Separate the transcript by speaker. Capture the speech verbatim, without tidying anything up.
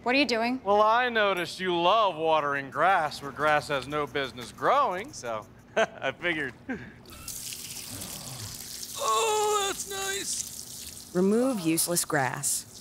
Speaker 1: What are you doing?
Speaker 2: Well, I noticed you love watering grass where grass has no business growing, so I figured.
Speaker 3: Oh, that's nice.
Speaker 4: Remove useless grass.